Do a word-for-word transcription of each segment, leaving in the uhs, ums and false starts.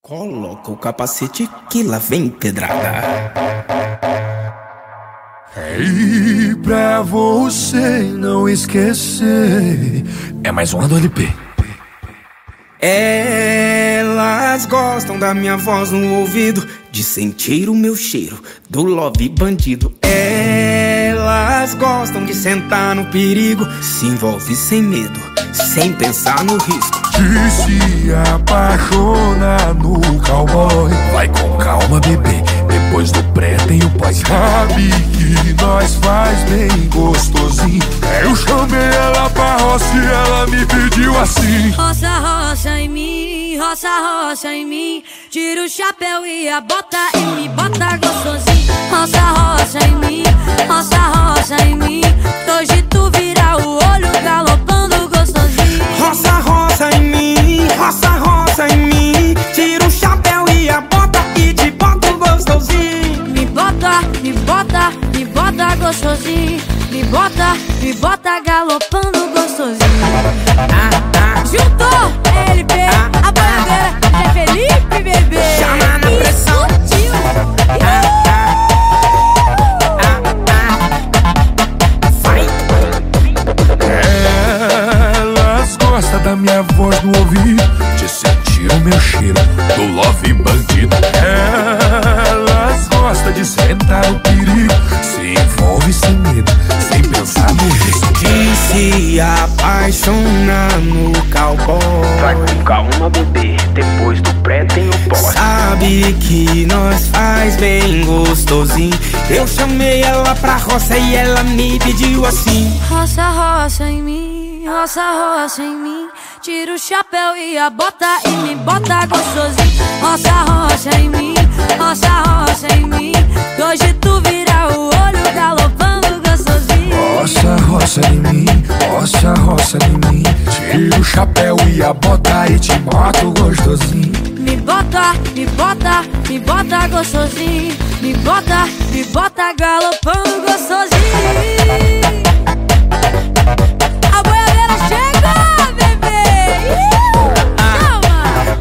Coloca o capacete que lá vem pedrada. E pra você não esquecer, é mais uma do L P. Elas gostam da minha voz no ouvido, de sentir o meu cheiro do love bandido. Elas gostam de sentar no perigo, se envolve sem medo, sem pensar no risco. De se apaixonar no cowboy, vai com calma, bebê, depois do pré tem o pós. Sabe que nós faz bem gostosinho. Eu chamei ela pra roça e ela me pediu assim: roça, roça em mim, roça, roça em mim. Tira o chapéu e a bota e me bota gostosinho. Roça, roça em mim, roça, roça em mim. Hoje tu vira o olho galopando gostosinho. Roça, roça em mim, roça, roça em mim. Tira o chapéu e a bota e te bota gostosinho. Me bota, me bota, me bota gostosinho. Me bota, me bota galopando gostosinho. Ah, ah. Juntou L P, ah, a boiadeira é Felipe, bebê. Chama na pressão. Ah, ah, ah, ah. Vai. Elas gostam da minha voz no ouvido, de sentir o meu cheiro do love bandido. Elas gostam de sentar no perigo, se envolve sem medo, sem pensar no risco. De se apaixonar no cowboy, vai com calma, bebê, depois do pré tem o pós. sabe que nós faz bem gostosinho. Eu chamei ela pra roça e ela me pediu assim: roça, roça em mim, roça, roça em mim. Tira o chapéu e a bota e me bota gostosinho. Roça, roça em mim, roça, roça em mim. Hoje tu vira o olho galopando gostosinho. Roça, roça em mim, roça, roça em mim. Tira o chapéu e a bota e te boto gostosinho. Me bota, me bota, me bota gostosinho. Me bota, me bota galopando gostosinho. A boiadeira chega, bebê. Calma.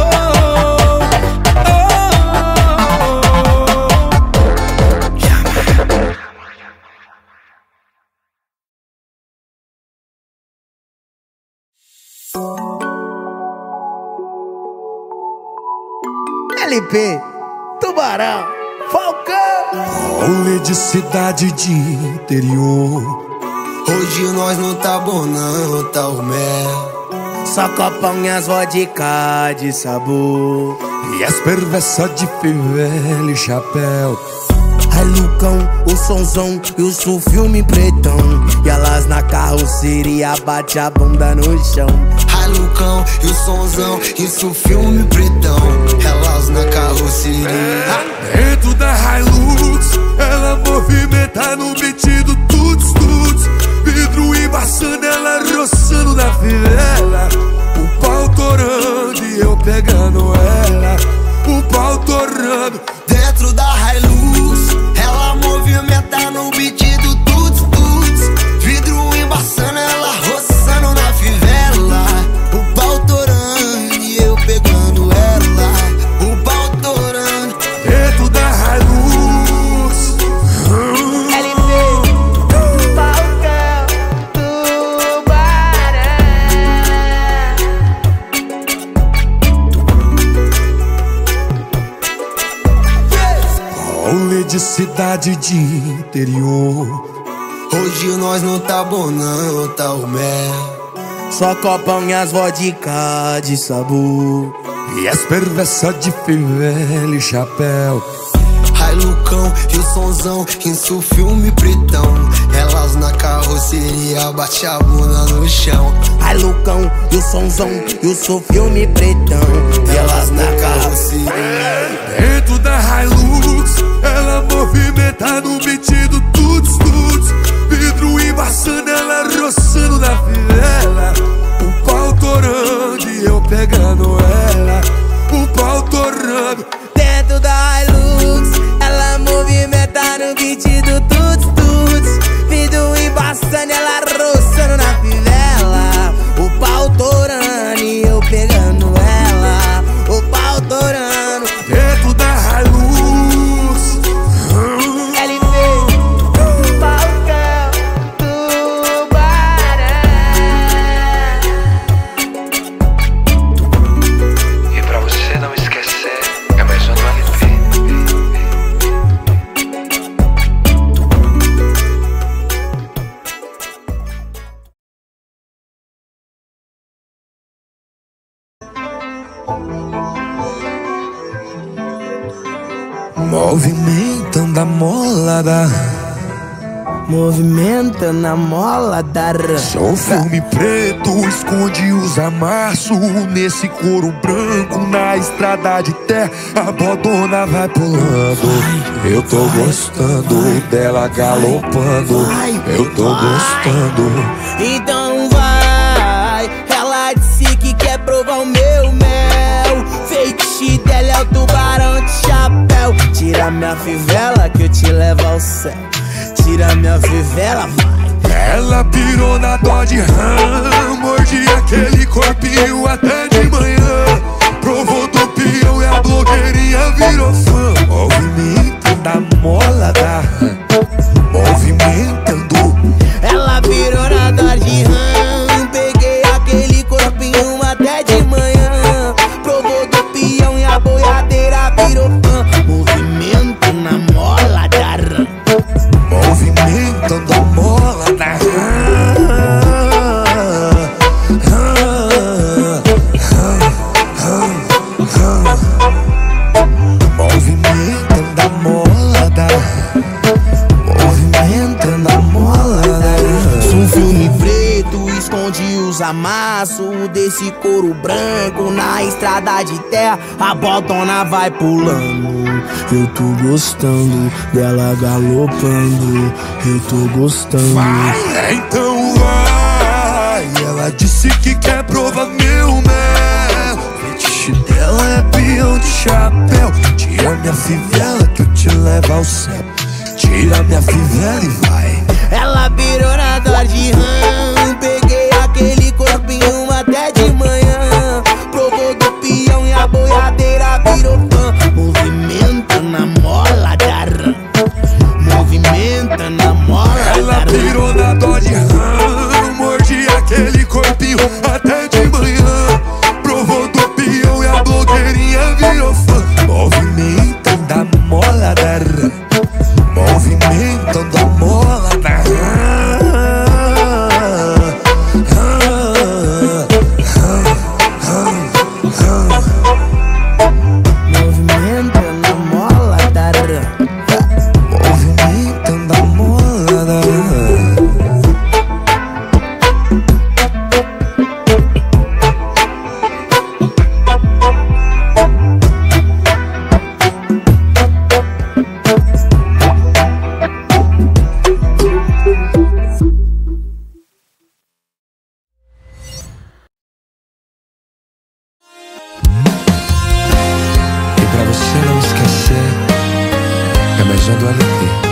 L P, Tubarão, Falcão. Rolê de cidade de interior. Hoje nós não tá bom não, tá o mel. Só copão e as vodka de sabor. E as perversas de fivela e chapéu. Ai Lucão, o sonzão e o sul filme pretão. E elas na carroceria bate a bunda no chão. Ai Lucão e o sonzão e o sul filme pretão. Elas na carroceria. Dentro da Hilux, ela movimenta no beat do tuts tuts. Vidro embaçando, ela roçando na fivela. O pau torando e eu pegando ela. O pau torando. Dentro da Hilux, ela movimenta no beat do tuts tuts. Vidro embaçando, ela roçando na fivela. O pau torando e eu pegando ela. O pau torando. Dentro da Hilux. L P, Falcão, Tubarão. Rolê de cidade de interior. Hoje nós não tá bom não, tá o mel. Só copão e as vodka de sabor. E as perversas de fivela e chapéu. Ai Lucão e o sonzão, isso filme pretão. Elas na carroceria bate a bunda no chão. Ai Lucão e o sonzão e o seu filme pretão. Elas na carroceria. Dentro da Hilux, ela movimenta no beat do tuts tuts. Vidro embaçando, ela roçando na fivela. O pau torando e eu pegando ela. O pau torando. Dentro da Hilux, ela movimenta no beat do tuts tuts. Vidro embaçando, ela roçando na fivela. O pau torando e eu pegando ela. Movimentando a mola da Movimentando a mola da Sou um filme preto, esconde os amassos nesse couro branco, na estrada de terra, a bodona vai pulando. Eu tô gostando dela galopando. Eu tô gostando. Então vai, ela disse que quer provar o meu mel. Feitiço dela é o tubarão de chapéu. Tira minha fivela que eu te levo ao céu. Tira minha fivela, vai. Ela pirou na Dodge Ram, mordi aquele corpinho até de manhã. Provou do peão e a blogueirinha virou fã. Movimentando a mola da Movimentando. Ela virou na Dodge Ram, peguei aquele corpinho até de manhã. Provou do peão e a boiadeira virou fã. Movimento na mola da Ram. Movimentando a mola da Movimentando a mola da Movimentando a mola da Um filme preto esconde os amassos desse couro branco, na estrada de terra a bodona vai pulando. Eu tô gostando dela galopando. Eu tô gostando. Vai, então vai. Ela disse que quer provar meu mel. Fetiche dela é peão de chapéu. Tira minha fivela que eu te levo ao céu. Tira minha fivela e vai. Ela virou na Dodge Ram, peguei aquele corpinho até de manhã. Provou do peão e a boiadeira virou fã. Movimento na mola da Ram. Movimento na mola da Ram. Ela virou na Dodge Ram, mordi aquele corpinho até de manhã. Provou do peão e a blogueirinha virou fã. Movimentando a mola da Ram. Movimentando a mola da Movimentando a mola da Ram. Movimentando a mola da E pra você não esquecer, é mais um do L P.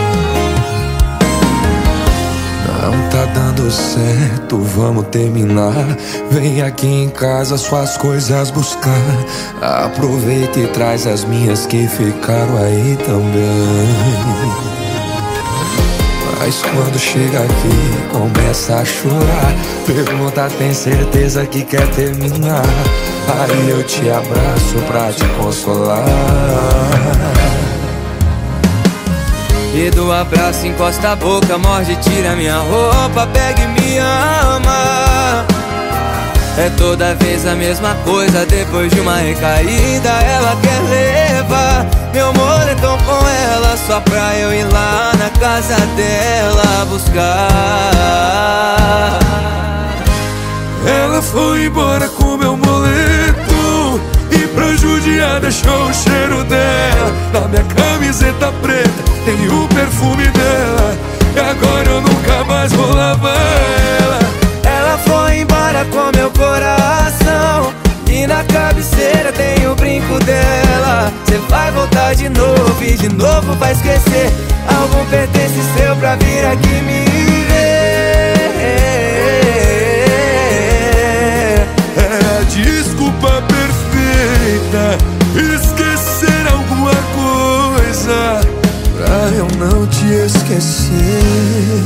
Não tá dando certo, vamos terminar. Vem aqui em casa suas coisas buscar. Aproveita e traz as minhas que ficaram aí também. Mas quando chega aqui, começa a chorar. Pergunta, tem certeza que quer terminar? Aí eu te abraço pra te consolar. E do abraço encosta a boca, morde, tira minha roupa, pega e me ama. É toda vez a mesma coisa, depois de uma recaída ela quer levar meu moletom com ela, só pra eu ir lá na casa dela buscar. Ela foi embora com meu moletom e pra judiar deixou o cheiro dela na minha camiseta preta, tem o perfume dela. E agora eu nunca mais vou lavar ela. Ela foi embora com meu coração e na cabeceira tem o brinco dela. Cê vai voltar de novo e de novo vai esquecer algum pertence seu pra vir aqui me ver. É a desculpa perfeita, esquecer alguma coisa pra eu não te esquecer.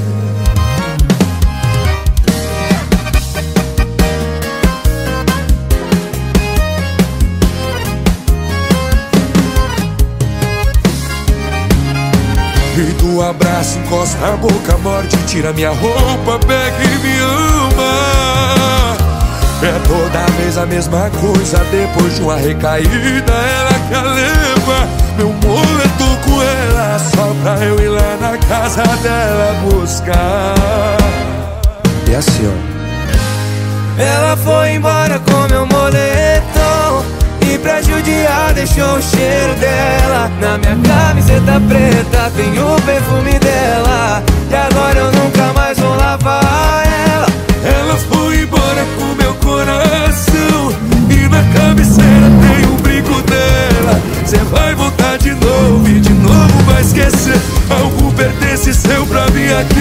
E do abraço encosta a boca, morde, tira minha roupa, pega e me ama. É toda vez a mesma coisa, depois de uma recaída ela quer levar meu moletom com ela, só pra eu ir lá na casa dela buscar. E assim, ó. Ela foi embora com meu moletom e pra judiar deixou o cheiro dela. Na minha camiseta preta tem o perfume dela, e agora eu nunca mais vou lavar ela. Ela foi embora com meu coração e na cabeceira tem o brinco dela. Cê vai voltar de novo e de novo vai esquecer. Algo pertence seu pra mim aqui.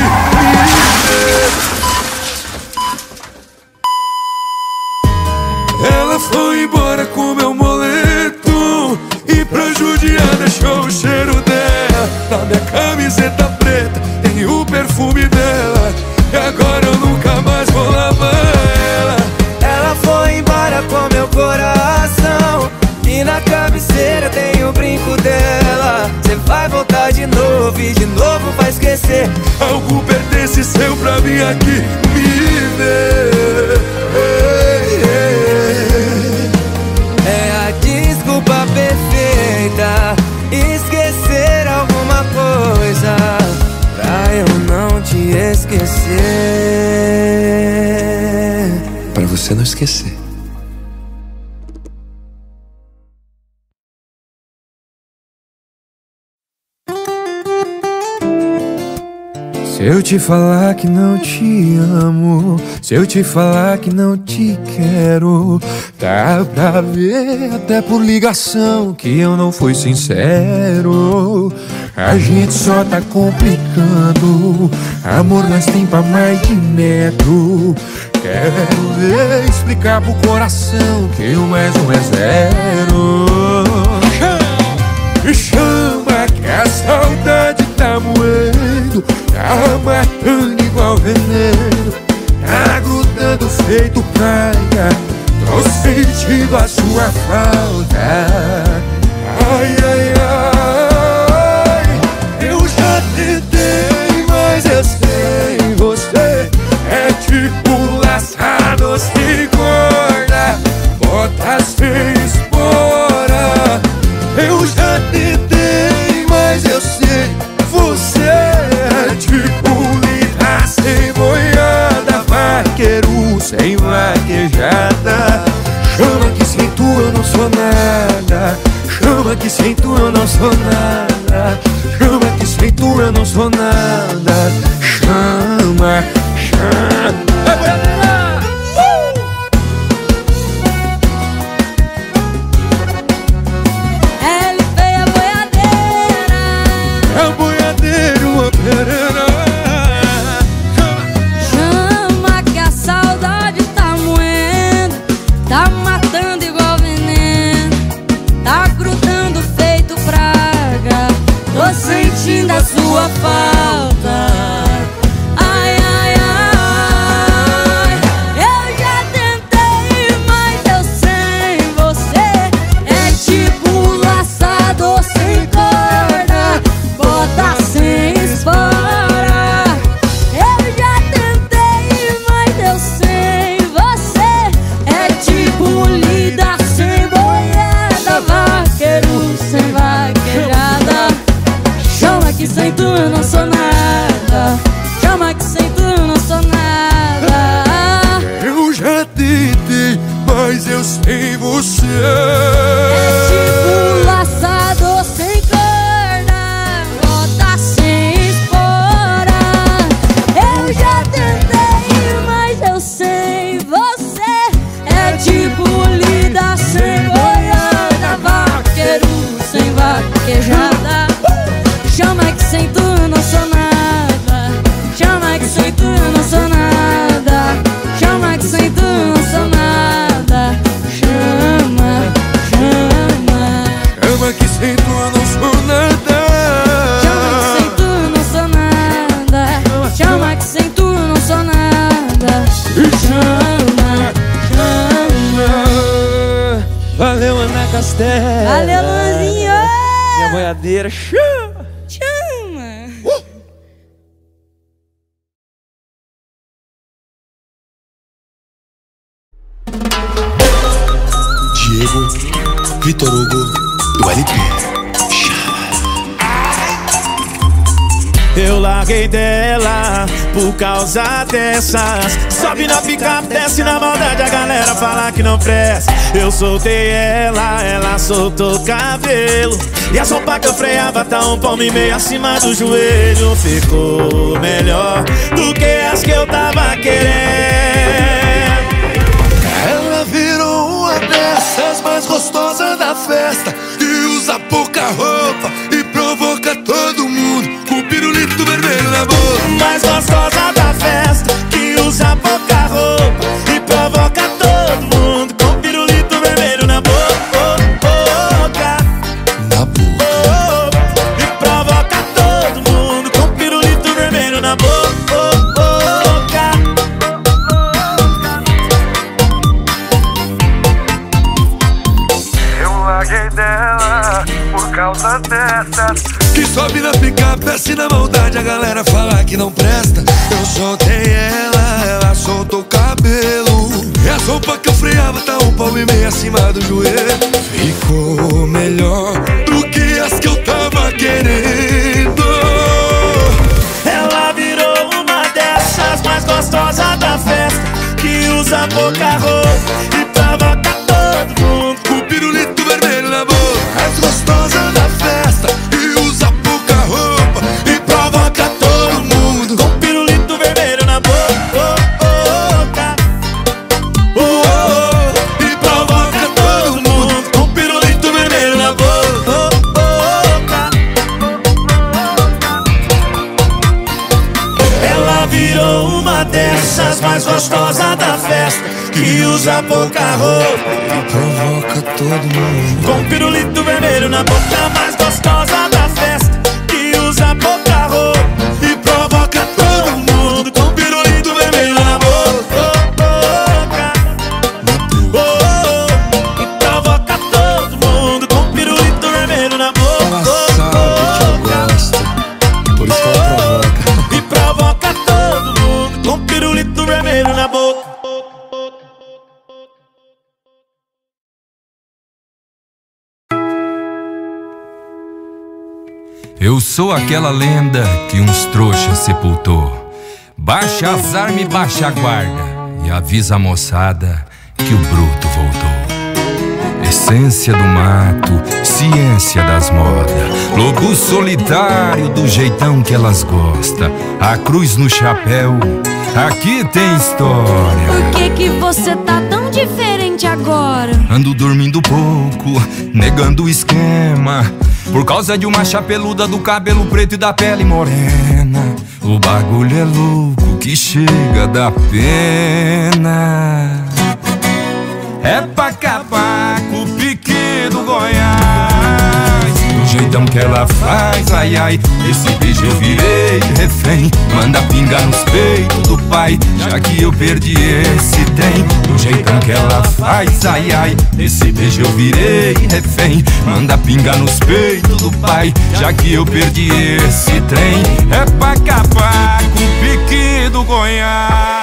Ela foi embora com meu moletom e pra judiar deixou o cheiro dela. Na minha camiseta preta tem o perfume dela, e agora eu nunca mais vou lavar ela. Ela foi embora com meu coração e na cabeceira tem o brinco dela. Cê vai voltar de novo e de novo vai esquecer. Algo pertence seu pra mim aqui me ver. É a desculpa perfeita, esquecer alguma coisa pra eu não te esquecer. Pra você não esquecer. Se eu te falar que não te amo, se eu te falar que não te quero, dá pra ver até por ligação que eu não fui sincero. A gente só tá complicando, amor nós tem pra mais de metro. Quero ver explicar pro coração que o mais um é zero. Me chama que a saudade tá moendo, tá matando igual veneno, tá grudando feito praia. Tô sentindo a sua falta. Ai, ai, ai. Eu já tentei, mas eu sei, você é tipo laçado sem corda, bota sem espora. Eu já tentei, mas eu sei, você é tipo lida sem boiada, vaqueiro sem vaquejada. Chama que sem tu eu não sou nada, chama que sem tu eu não sou nada, chama que sem tu eu não sou nada. Chama, chama. Chama que a saudade tá moendo, tá matando igual veneno, tá grudando feito praga. Tô sentindo a sua falta. Ai, ai, ai. Eu já tentei, mas eu sem você é tipo laçador sem corda, bota sem espora. Eu já tentei, mas eu sem você é tipo lida sem boiada, vaqueiro sem vaquejada. Chama que sem tu eu não sou nada, chama que sem tu eu não sou nada. Eu já tentei, mas eu sem você É tipo laçador sem corda, bota sem espora. Eu já tentei, mas eu sem você é tipo lida sem boiada, vaqueiro sem vaquejada. Chama que sem tu eu não sou nada, chama que sem tu eu não sou nada, chama que sem tu eu não sou nada. Chama, chama. Chama que sem tu eu não sou nada, Chama que sem tu eu não sou nada, chama que sem tu eu não sou nada. Chama, chama. Valeu, Ana Castela. Valeu, Luanzinho. Minha boiadeira. Chama. Chama. Diego, Vitor Hugo e o L P. Eu larguei dela por causa dessas. Sobe na picape, desce na maldade, a galera fala que não presta. Eu soltei ela, ela soltou o cabelo, e a sopa que eu freava tá um palmo e meio acima do joelho. Ficou melhor do que as que eu tava querendo. Ela virou uma dessas mais gostosas da festa, que usa pouca roupa e provoca todo mundo com pirulito vermelho na boca. Mais gostosa da festa, que usa pouca roupa e provoca todo mundo com pirulito vermelho na boca. Na boca. E provoca todo mundo com pirulito vermelho na boca. Eu larguei dela por causa dessas, que sobe na picape, desce na maldade, a galera fala que não presta. Eu soltei ela, ela soltou o cabelo, e a sopa que eu freava tá um palmo e meio acima do joelho. Ficou melhor do que as que eu tava querendo. Ela virou uma dessas mais gostosas da festa, que usa pouca roupa e provoca todo mundo com pirulito vermelho na boca. Mais gostosa da festa, que usa pouca roupa e provoca todo mundo com pirulito vermelho na boca. Oh, oh, e provoca todo mundo com pirulito vermelho na boca. Ela virou uma dessas mais gostosas da festa, que usa pouca roupa e provoca todo mundo com pirulito vermelho na boca. Mais gostosa da festa, que usa pouca roupa e provoca todo mundo com pirulito vermelho na boca. Oh, oh, e provoca todo mundo com pirulito vermelho na boca. Ela sabe que eu gosto, por isso que ela provoca. E provoca todo mundo com pirulito vermelho na boca. Eu sou aquela lenda que uns trouxas sepultou. Baixa as armas e baixa a guarda, e avisa a moçada que o bruto voltou. Essência do mato, ciência das modas, lobo solitário do jeitão que elas gostam. A cruz no chapéu, aqui tem história. Por que que você tá tão diferente agora? Ando dormindo pouco, negando o esquema, por causa de uma chapeluda do cabelo preto e da pele morena. O bagulho é louco que chega da pena. É pra acabar com o pique do Goiás. Do jeitão que ela faz, ai ai, esse beijo eu virei refém. Manda pingar nos peitos do pai, já que eu perdi esse trem. Do jeitão que ela faz, ai ai, esse beijo eu virei refém. Manda pingar nos peitos do pai, já que eu perdi esse trem. É pra acabar com o pique do Goiás.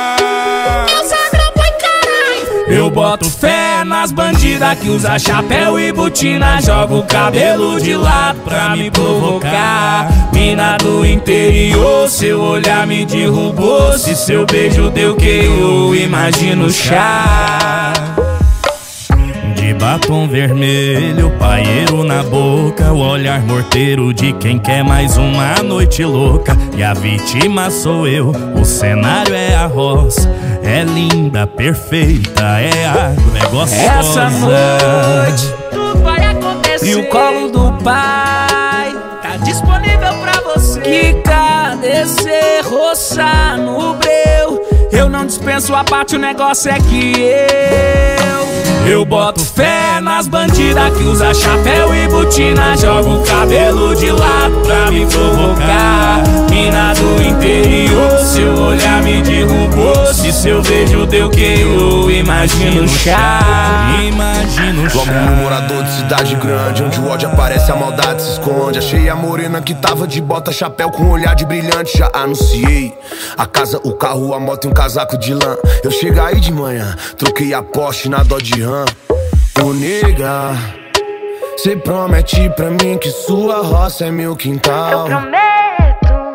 Eu boto fé nas bandidas que usa chapéu e botina, joga o cabelo de lado pra me provocar. Mina do interior, seu olhar me derrubou. Se seu beijo deu que eu imagino chá. De batom vermelho, paieiro na boca, o olhar morteiro de quem quer mais uma noite louca. E a vítima sou eu, o cenário é a roça. É linda, perfeita, é água, é gostosa. Essa noite tudo vai acontecer, e o colo do pai tá disponível pra você. Quicar, descer, roçar no breu. Eu não dispenso a parte, o negócio é que eu Eu boto fé nas bandidas que usa chapéu e botina, joga o cabelo de lado pra me provocar. Mina do interior, seu olhar me derrubou. Se seu beijo deu que eu imagino chá. Imagino chá. Logo no morador de cidade grande, onde o ódio aparece, a maldade se esconde. Achei a morena que tava de bota, chapéu com olhar de brilhante. Já anunciei a casa, o carro, a moto e um casaco de lã. Eu cheguei aí de manhã, troquei a Porsche na Dodge Ram. Ô nega, cê promete pra mim que sua roça é meu quintal. Eu prometo.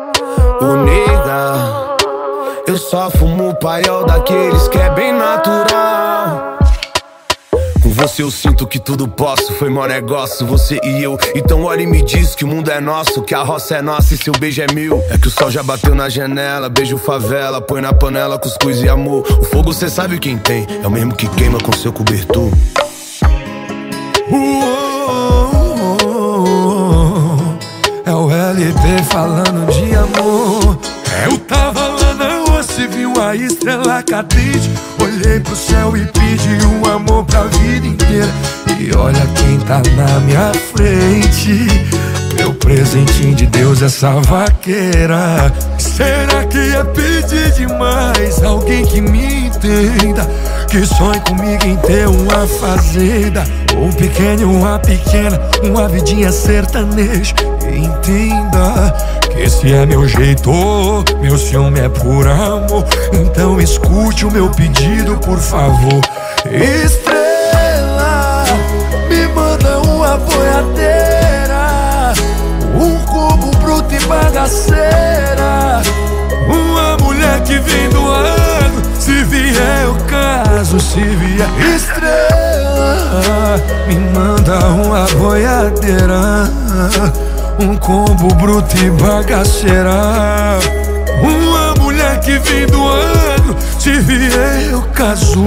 Ô nega, eu só fumo paiol daqueles que é bem natural. Com você eu sinto que tudo posso, foi mó negócio, você e eu. Então olha e me diz que o mundo é nosso, que a roça é nossa e seu beijo é meu. É que o sol já bateu na janela, beijo favela, põe na panela cuscuz e amor. O fogo cê sabe quem tem, é o mesmo que queima com seu cobertor. É o L P falando de amor. Eu tava lá na rua, se viu a estrela cadente. Olhei pro céu e pedi um amor pra vida inteira. E olha quem tá na minha frente, meu presentinho de Deus, essa vaqueira. Será que é pedir demais? Alguém que me entenda, que sonhe comigo em ter uma fazenda, um pequeno e uma pequena, uma vidinha sertaneja. Entenda que esse é meu jeito, meu ciúme é por amor. Então escute o meu pedido, por favor. Estrela, me manda uma boiadeira, um cubo bruto e bagaceira, uma mulher que vem do ano, se vier o caso, se vier. Estrela, me manda uma boiadeira, um combo bruto e bagaceira, uma mulher que vem do ano, se vier eu caso.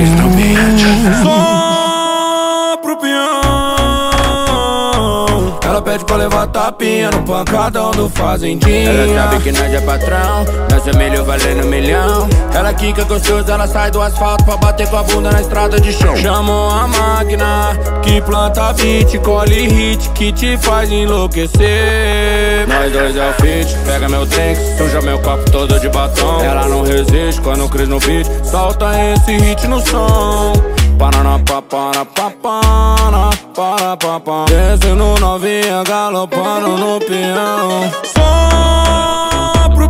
Só pro peão, ela pede pra levar tapinha no pancadão do fazendinha. Ela sabe que nós é patrão, nós é milho valendo milhão. Ela quica gostoso, ela sai do asfalto pra bater com a bunda na estrada de chão. Chamou a máquina que planta beat, colhe hit, que te faz enlouquecer. Nós dois é o fit, pega meu drink, suja meu copo todo de batom. Ela não resiste quando cris no beat, solta esse hit no som. Parana papara papara para papá, descendo novinha galopando no peão. Só pro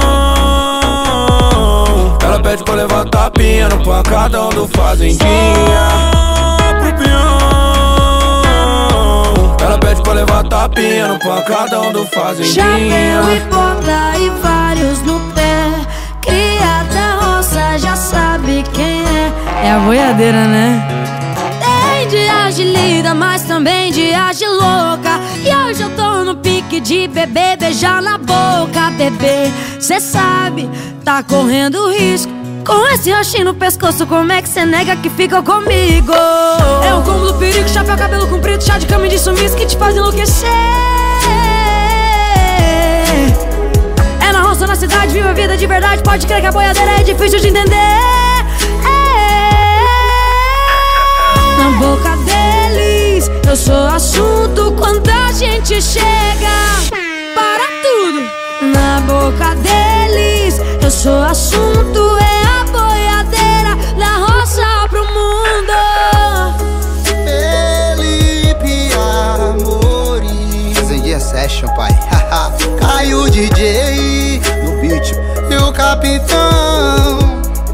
peão, ela pede pra levar tapinha no pancadão do fazendinha. Só pro peão, ela pede pra levar tapinha no pancadão do fazendinha. Chapéu e bota e vários no pé, cria da roça, já sabe quem é. É a boiadeira, né? Tem dias de linda, mas também dias de louca. E hoje eu tô no pique de bebê, beijar na boca. Bebê, cê sabe, tá correndo risco. Com esse rochinho no pescoço, como é que cê nega que fica comigo? É o combo do perigo, chapéu, cabelo comprido, chá de cama e de sumiço que te faz enlouquecer. É na roça, na cidade, viva a vida de verdade. Pode crer que a boiadeira é difícil de entender. Na boca deles, eu sou assunto quando a gente chega. Para tudo. Na boca deles, eu sou assunto, é a boiadeira da roça pro mundo. Felipe Amorim, Fazendinha Session, pai. Caiu o D J no beat e o capitão.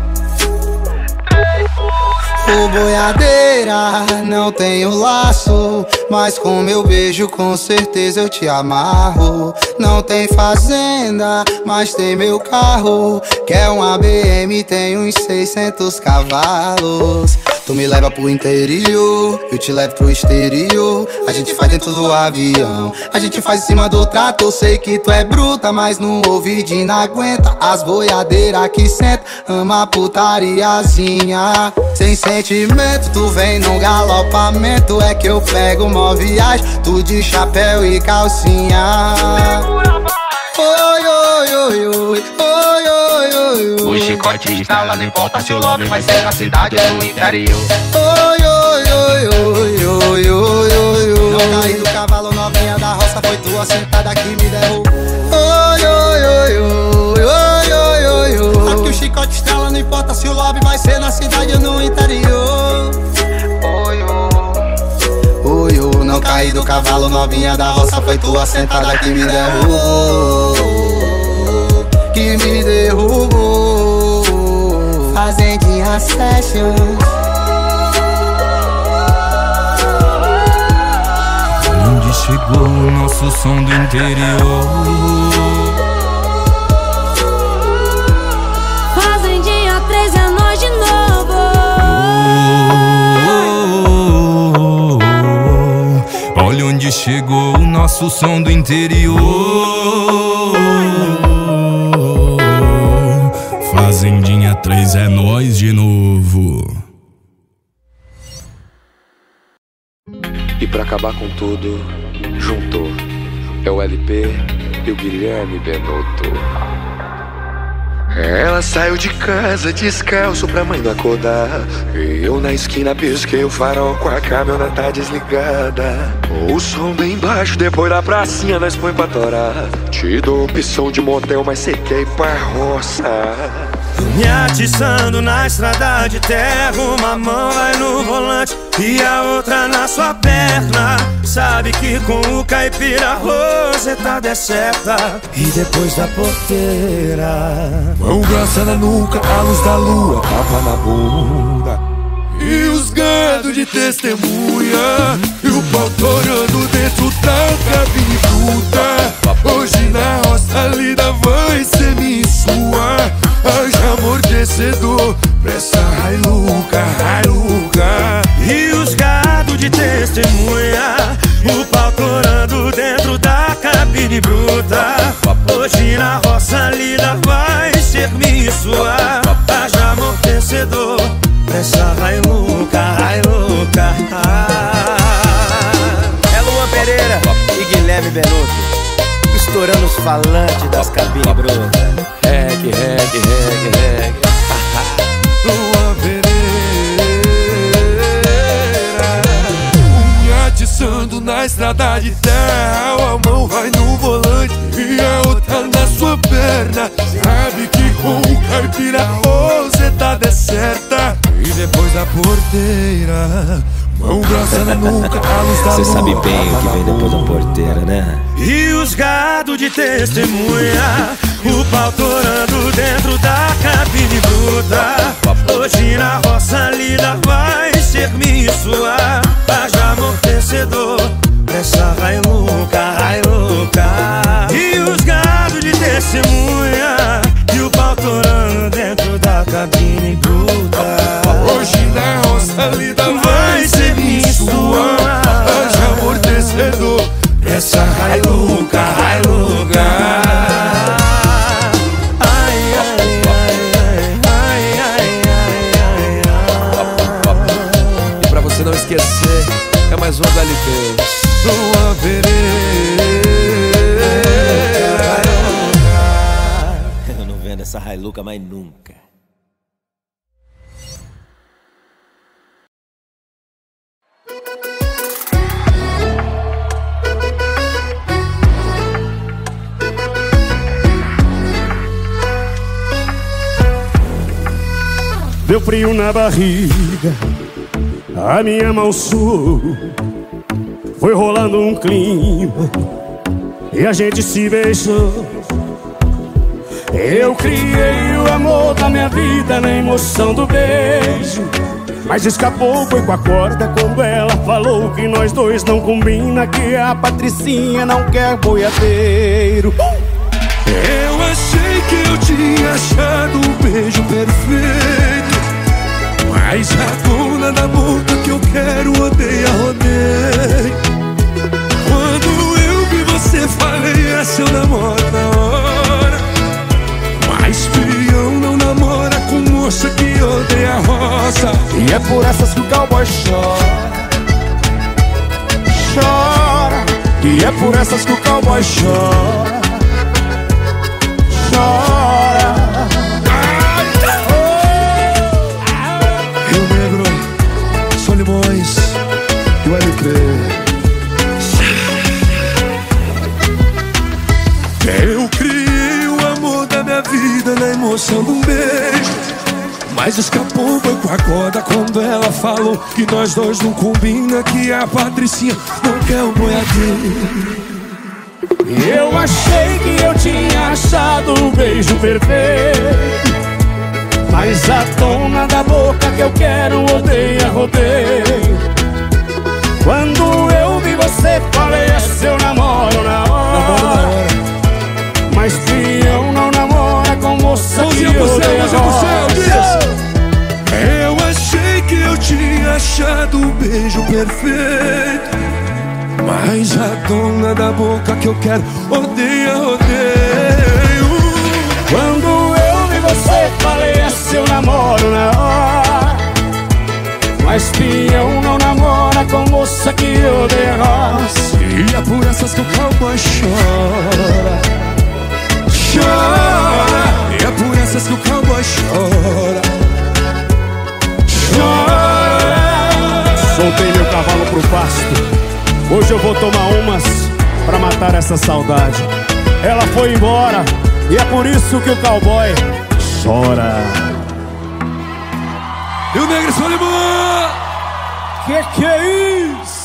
O boiadeira, não tenho laço, mas com meu beijo com certeza eu te amarro. Não tem fazenda, mas tem meu carro, que é uma B M, tem uns seiscentos cavalos. Tu me leva pro interior, eu te levo pro exterior. A gente faz dentro do avião, a gente faz em cima do trato. Eu sei que tu é bruta, mas no ouvidinho não aguenta. As boiadeiras que senta, ama a putariazinha. Sem sentimento, tu vem num galopamento. É que eu pego mó viagem, tu de chapéu e calcinha. Oi, oi, oi, oi, oi, oi, oi. O chicote está lá, não importa se o love vai ser na cidade ou no interior. Oi, oi, oi, oi, oi, oi, oi, oi. Não caí do cavalo, novinha da roça, foi tua sentada que me derrubou. Oi, oi, oi, oi, oi, oi, oi, oi. Aqui o chicote estrela, não importa se o love vai ser na cidade ou no interior. Oi, oi. Oi, oi, não caí do cavalo, novinha da roça, foi tua sentada que me derrubou. Que me derrubou. Fazendinha Session. Onde chegou o nosso som do interior? Olha onde chegou o nosso som do interior. Fazendinha três é nós de novo. E pra acabar com tudo, juntou. É o L P e o Guilherme Benotto. Ela saiu de casa descalço pra mãe não acordar. E eu na esquina pisquei o farol com a caminhoneta desligada. O som bem baixo, depois da pracinha nós põe pra torar. Te dou opção de motel, mas cê quer ir pra roça. Me atiçando na estrada de terra, uma mão vai no volante e a outra na sua perna. Sabe que com o caipira você tá deserta. E depois da porteira, mão grossa na nuca, a luz da lua, tapa na bunda. E os gado de testemunha, e o pau torando dentro da cabine bruta. Hoje na roça a lida vai ser minha e sua. Haja amortecedor pra essa Hilux, Hilux. E os gado de testemunha, o pau torando dentro da cabine bruta. Hoje na roça a lida vai ser minha e sua. Haja amortecedor pra essa Hilux, Hilux. É Luan Pereira e Guilherme Benotto estourando os falantes das cabines brutas. Reggae, reggae, reggae, reggae. Luan Pereira, me atiçando na estrada de terra. A mão vai no volante e a outra na sua perna. Sabe que com o caipira você tá deserta. E depois da porteira, mão grossa na nuca, a luz da lua. Cê sabe bem o que vem depois da porteira, né? E os gado de testemunha, o pau torando dentro da cabine bruta. Hoje na roça a lida vai ser minha e sua. Haja amortecedor pra essa Hilux, Hilux. E os gado de testemunha, e o pau torando dentro da cabine bruta. Hoje na roça a lida vai ser minha e sua. Haja amortecedor pra essa Hilux, Hilux. Não esquecer, é mais um do L P. Luan Pereira. Eu não vendo essa Hilux mais nunca. Deu frio na barriga, a minha mão suou. Foi rolando um clima e a gente se beijou. Eu criei o amor da minha vida na emoção do beijo, mas escapou, foi com a corda quando ela falou que nós dois não combina, que a Patricinha não quer boiadeiro. Eu achei que eu tinha achado o beijo perfeito, mas a dona da boca que eu quero odeia, rodeio. Quando eu vi você falei, essa eu namoro na hora. Mas peão não namora com moça que odeia a roça. E é por essas que o cowboy chora, chora. E é por essas que o cowboy chora, chora. Rio Negro, São Limões e o L P. Eu criei o amor da minha vida na emoção de um beijo, mas escapou, foi com a corda quando ela falou que nós dois não combina, que a Patricinha não quer um boiadeiro. Eu achei que eu tinha achado o beijo perfeito, mas a dona da boca que eu quero odeia, rodeio. Quando eu vi você falei, é seu namoro na hora. Mas fião não namora com moça que odeia a roça. Eu achei que eu tinha achado o beijo perfeito, Mas a dona da boca que eu quero odeia, odeio. Quando eu vi você, falei é seu namoro na hora. Mas peão não namora com moça que odeia roça. E é por essas que o cowboy chora, chora. E é por essas que o cowboy chora, chora. Soltei meu cavalo pro pasto. Hoje eu vou tomar umas pra matar essa saudade. Ela foi embora e é por isso que o cowboy chora. E o Negro Solimão! Que que é isso?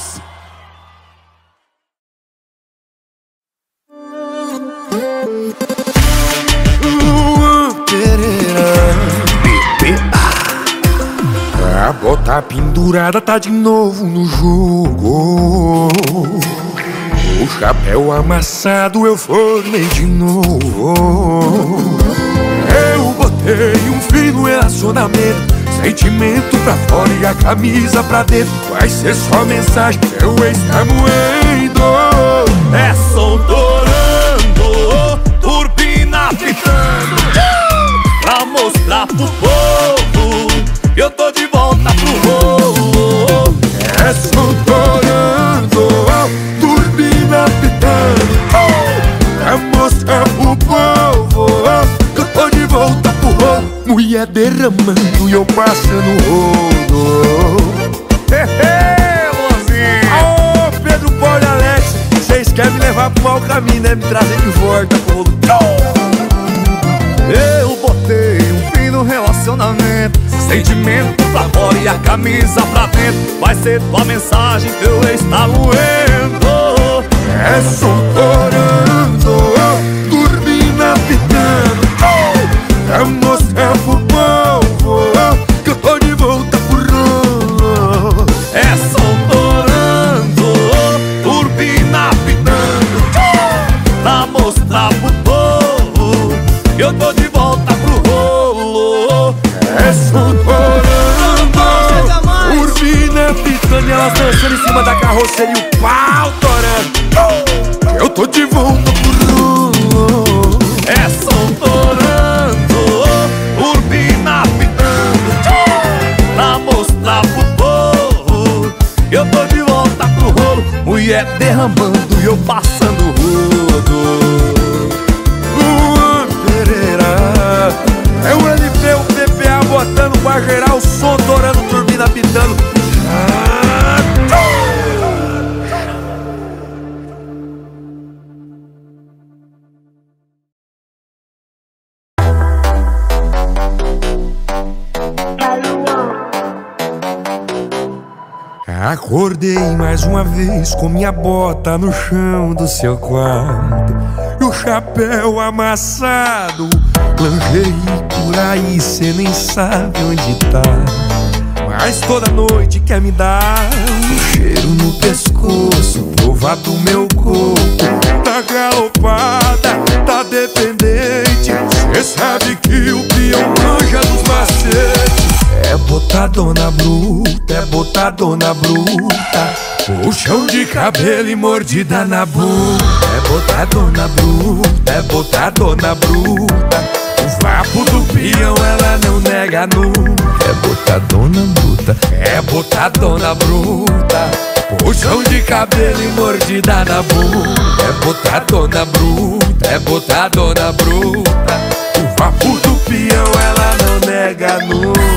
A bota pendurada tá de novo no jogo. O chapéu amassado eu formei de novo. Eu botei um fim no relacionamento, sentimento pra fora e a camisa pra dentro. Vai ser só mensagem, seu ex tá moendo. É soltorando, turbina fritando, pra mostrar pro povo que eu tô de volta pro rolo. É soltorando, turbina fritando, pra mostrar pro povo que eu tô de volta pro rolo. Mulher derramando e eu passando rolo. Aô, Pedro, Paulo e Alex, vocês querem me levar pro mau caminho, né? Me trazer de volta pro rolo. Eu botei um fim no relacionamento, sentimento pra fora e a camisa pra dentro. Vai ser tua mensagem, teu ex tá moendo. É soltorando, turbina pitando, pra mostrar pro povo que eu tô de volta pro rolo. É soltorando, turbina pitando, pra mostrar pro povo que eu tô de volta pro rolo. É soltorando, turbina pitando e elas dançando em cima da carroceria e o pau torando. Eu tô de volta pro rolo. É soltorando, turbina pitando, pra mostrar pro povo que eu tô de volta pro rolo. Mulher derramando e eu passando rodo. Luan Pereira, é o L P, o P P A botando pra gerar o som, torando, turbina pitando. Acordei mais uma vez com minha bota no chão do seu quarto e o chapéu amassado. Lingerie por aí, cê nem sabe onde tá, mas toda noite quer me dar um cheiro no pescoço, provar do meu corpo. Tá galopada, tá dependente, cê sabe que o peão manja dos macetes. É botadona bruta, é botadona bruta, puxão de cabelo e mordida na bunda. É botadona bruta, é botadona bruta, o vapo do peão ela não nega nunca. É botadona bruta, é botadona bruta, puxão de cabelo e mordida na bunda. É botadona bruta, é botadona bruta, o vapo do peão ela não nega nunca.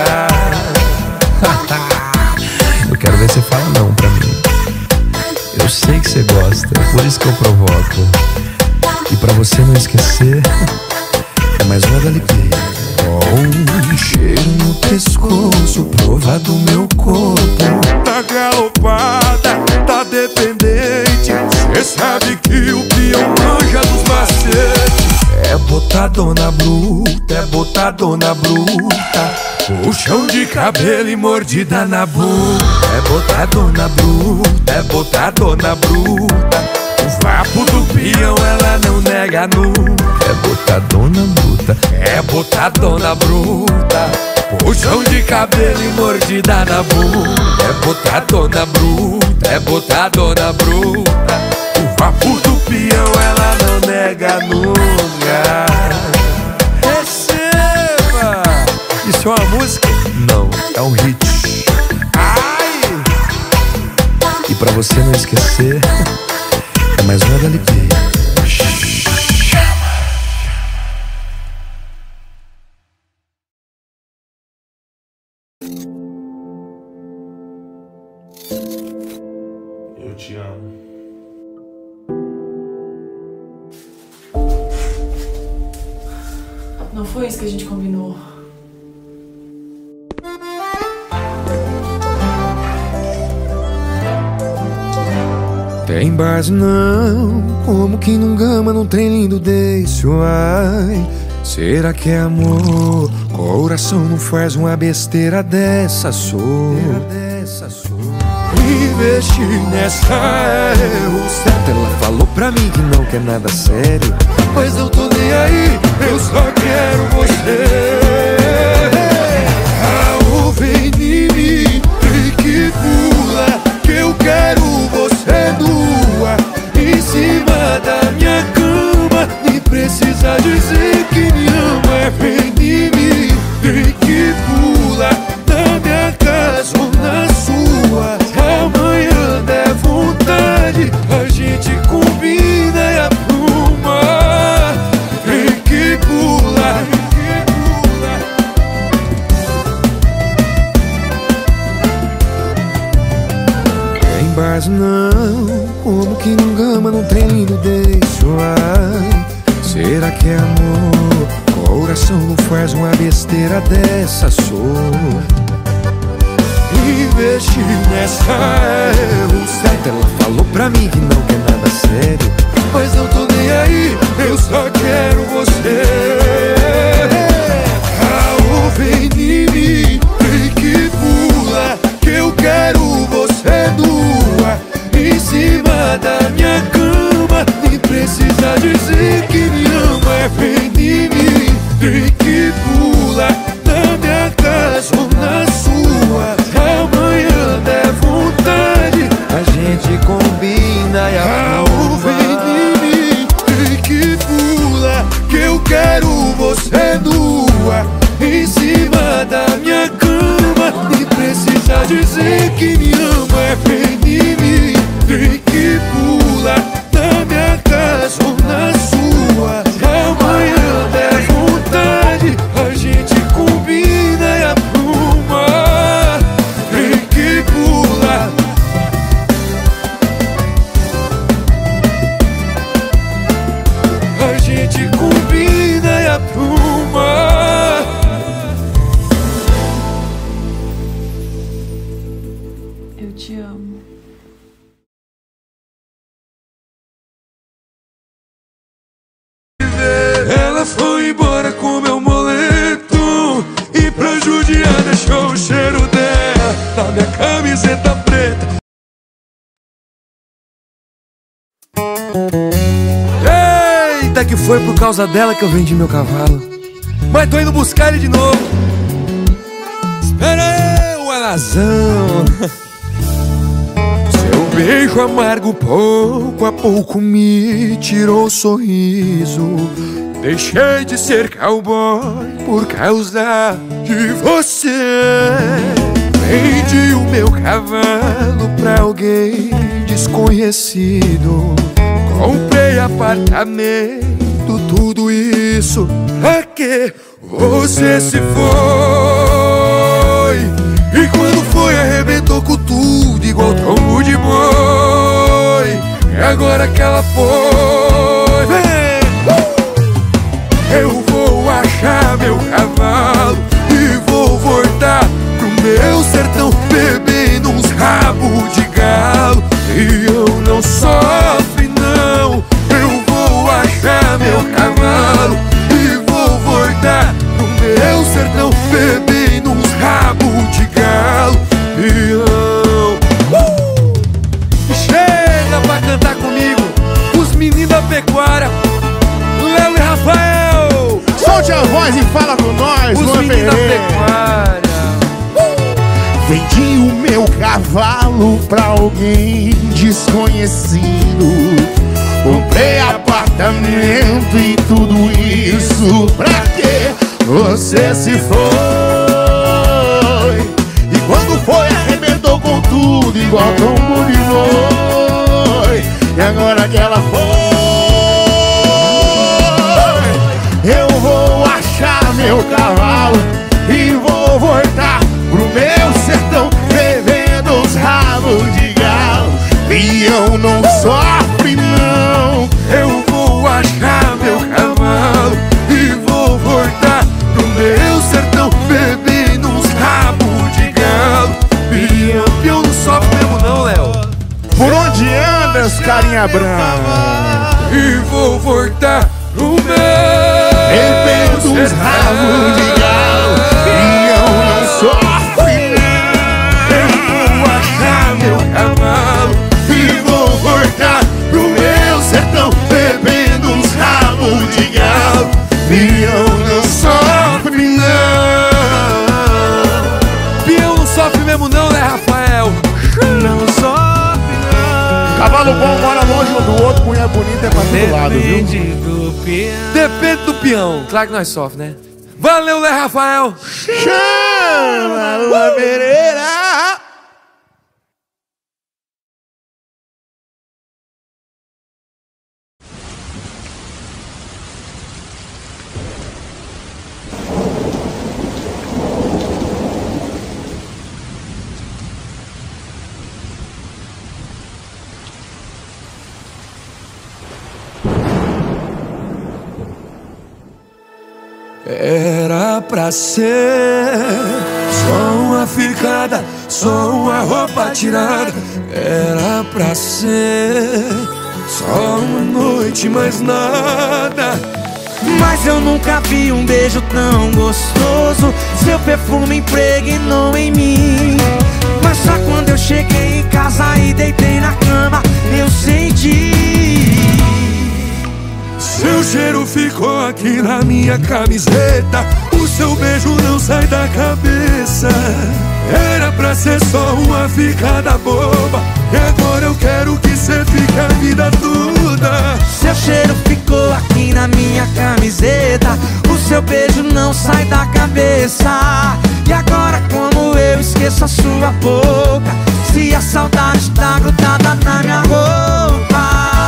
Eu quero ver você falar não pra mim. Eu sei que você gosta, é por isso que eu provoco. E pra você não esquecer, é mais uma da L P. Um cheiro no pescoço, prova do meu corpo. Tá galopada, tá dependente, cê sabe que o peão manja dos macetes. É botadona bruta, é botadona bruta, puxão de cabelo e mordida na bunda. É botadona bruta, é botadona bruta, o vapo do peão ela não nega nunca. É botadona bruta, é botadona bruta, puxão de cabelo e mordida na bunda. É botadona bruta, é botadona bruta. O vapor do peão ela não nega nunca. Receba! Isso é uma música? Não, é um hit. Ai! E pra você não esquecer, é mais uma da L P. Eu te amo. Não foi isso que a gente combinou. Tem base não, como que num gama num trem lindo desse, ai. Será que é amor? Coração não faz uma besteira dessa, sou Investir nessa é o certo. Ela falou pra mim que não quer nada sério, mas eu tô nem aí, eu só quero você. Ah, vem em mim, que pula, que eu quero você nua, em cima da minha cama. Nem precisa dizer que me ama. Vem em mim, que pula, na minha casa ou na sua. Amanhã der vontade, a gente combina e apruma. Vem que pula, vem que pula. tem base não, como que num gama num trem lindo desse, ai. Será que é amor? Coração não faz uma besteira dessa, sou Investir nessa é o certo. Ela falou pra mim que não quer nada sério, mas eu tô nem aí, eu só quero você. Ah, vem em mim, vem que pula, que eu quero você nua, em cima da minha cama. Nem precisa dizer que me ama. Vem em mim, vem que pula, na minha casa ou na sua. Amanhã der vontade, a gente combina e aprova. Vem em mim, vem que pula, que eu quero você nua, em cima da minha cama. Nem precisa dizer que me ama. Vem em mim, vem que pula, na minha casa ou na sua. Amanhã der vontade, a gente combina e apruma. Vem que pula, a gente combina e apruma. Eu te amo. Ela foi embora com meu moletom e pra judiar deixou o cheiro dela na minha camiseta preta. Eita, que foi por causa dela que eu vendi meu cavalo, mas tô indo buscar ele de novo. Espera aí, o alazão. Seu beijo amargo pouco a pouco me tirou o sorriso. Deixei de ser cowboy por causa de você. Vendi o meu cavalo pra alguém desconhecido. Comprei apartamento, tudo isso pra que você se foi. E quando foi arrebentou com tudo igual tronco de boi. E agora que ela foi, vem, uh! Eu vou achar meu cavalo e vou voltar pro meu sertão, bebendo uns rabos de galo. E eu não sofre não, eu vou achar meu cavalo e vou voltar pro meu sertão, bebendo uns rabos de galo. E eu uh! chega pra cantar comigo os meninos da pecuária, Léo e Rafael. Solte a voz e fala com nós, os meninos da pecuária. Uh! Vendi o meu carro cavalo pra alguém desconhecido. Comprei apartamento e tudo isso pra quê? Você se foi. E quando foi arrebentou com tudo igual tombo de boi. E agora que ela foi, eu vou achar meu cavalo e vou voltar pro meu sertão, bebendo os rabos de galo. Peão não sofre não. Eu vou achar meu cavalo e vou voltar pro meu sertão, bebendo uns rabos de galo. Peão, peão não sofre mesmo não, Léo. Por onde andas, carinha branca? E vou voltar pro meu bebendo uns rabos de galo. Peão não sofre não. Eu vou achar meu cavalo e vou voltar pro meu sertão, bebendo uns rabos de galo. Peão não sofre não. Peão não sofre mesmo não, né, Rafael? Não sofre não. Cavalo bom mora longe um do outro, mulher bonita é pra todo lado, viu? Depende do peão. Depende do peão. Claro que nós sofre, né? Valeu, né, Rafael? Chama, Lua Pereira. Era pra ser só uma ficada, só uma roupa tirada. Era pra ser só uma noite, mais nada. Mas eu nunca vi um beijo tão gostoso. Seu perfume impregnou em mim. Mas só quando eu cheguei em casa e deitei na cama, eu senti. Seu cheiro ficou aqui na minha camiseta. O seu beijo não sai da cabeça. Era pra ser só uma ficada boba, e agora eu quero que cê fique a vida toda. Seu cheiro ficou aqui na minha camiseta. O seu beijo não sai da cabeça. E agora como eu esqueço a sua boca, se a saudade tá grudada na minha roupa.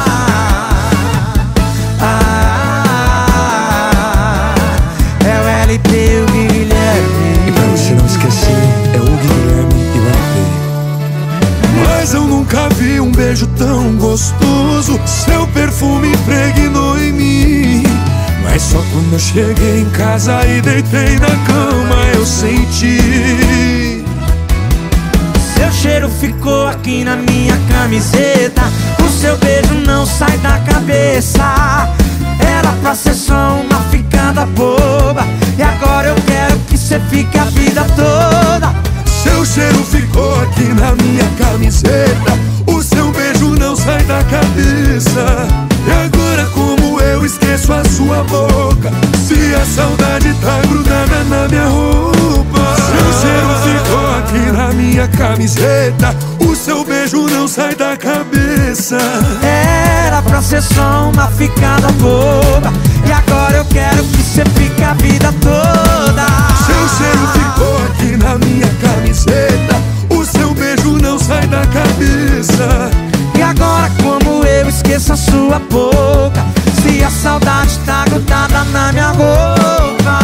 Ah, é o L P e o Guilherme. E pra você não esquecer, é o Guilherme e o L P. Mas eu nunca vi um beijo tão gostoso. Seu perfume impregnou em mim. Mas só quando eu cheguei em casa e deitei na cama, eu senti. Seu cheiro ficou aqui na minha camiseta. O seu beijo não sai da cabeça. Era pra ser só uma ficada boba, e agora eu quero que cê fique a vida toda. Seu cheiro ficou aqui na minha camiseta. O seu beijo não sai da cabeça. E agora como eu esqueço a sua boca, se a saudade tá grudada na minha roupa. Seu cheiro ficou aqui na minha camiseta. O seu beijo não sai da cabeça. Era pra ser só uma ficada boba, e agora eu quero que cê fique a vida toda. Seu cheiro ficou aqui na minha camiseta. O seu beijo não sai da cabeça. E agora como eu esqueço a sua boca, se a saudade tá grudada na minha roupa.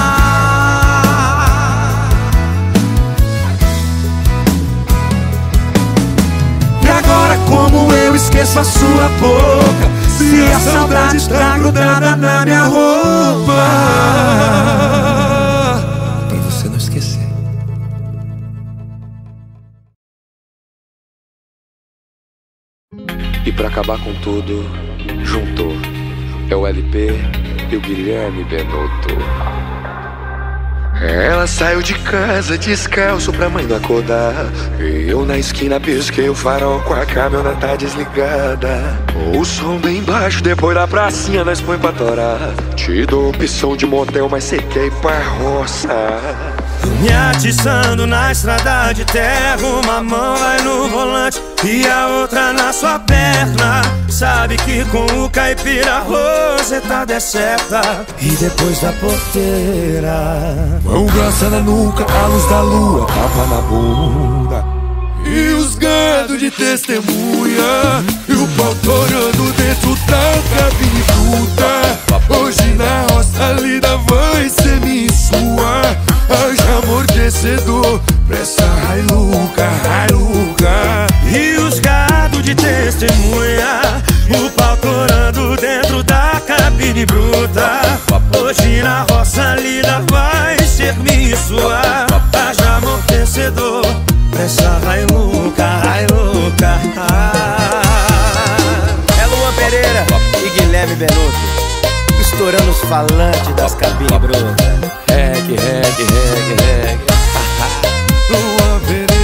E agora como eu esqueço a sua boca, se a saudade tá grudada na minha roupa. Pra você não esquecer. E pra acabar com tudo, juntou. É o L P e o Guilherme Benotto. Ela saiu de casa descalço pra mãe não acordar. E eu na esquina pisquei o farol com a caminhoneta desligada. O som bem baixo, depois da pracinha nós põe pra torar. Te dou opção de motel, mas cê quer ir pra roça. Me atiçando na estrada de terra, uma mão vai no volante e a outra na sua perna. Sabe que com o caipira a roseta deserta. E depois da porteira, mão grossa na nuca, a luz da lua, tapa na bunda. E os gado de testemunha, e o pau torando dentro da cabine bruta. Hoje na roça a lida vai ser minha e sua. Haja amortecedor pra essa Hilux, Hilux. E os gado de testemunha, o pau torando dentro da cabine bruta. Hoje na roça a lida vai ser minha e sua. Haja amortecedor pra essa Hilux, Hilux. É Luan Pereira e Guilherme Benuto, estourando os falantes das cabines brutas. Reggae, reggae, reggae, reggae. Luan Pereira,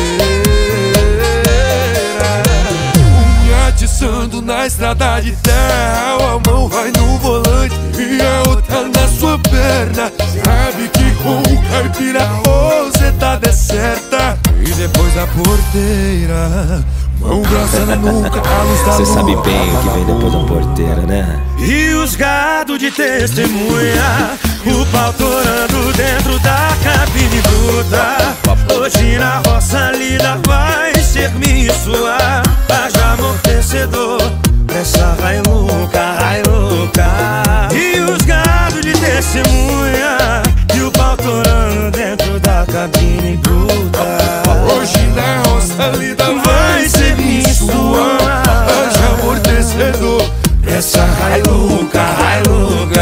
me atiçando na estrada de terra. A mão vai no volante e a outra na sua perna. Sabe que com o caipira a roseta deserta. E depois da porteira, mão grossa na nuca, a luz da lua. Cê sabe bem o que vem depois da porteira, né? E os gado de testemunha, o pau torando dentro da cabine bruta. Hoje na roça a lida vai ser minha e sua. Haja amortecedor pra essa Hilux, Hilux. E os gado de testemunha, e o pau torando dentro da cabine bruta. Hoje na roça a lida vai ser minha e sua. Haja amortecedor pra essa Hilux, Hilux.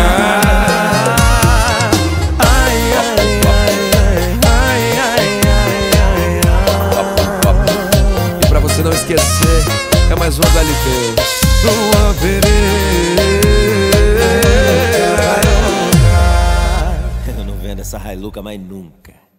Não esquecer, é mais uma do L P. Luan Pereira, eu não vendo essa Hilux mais nunca.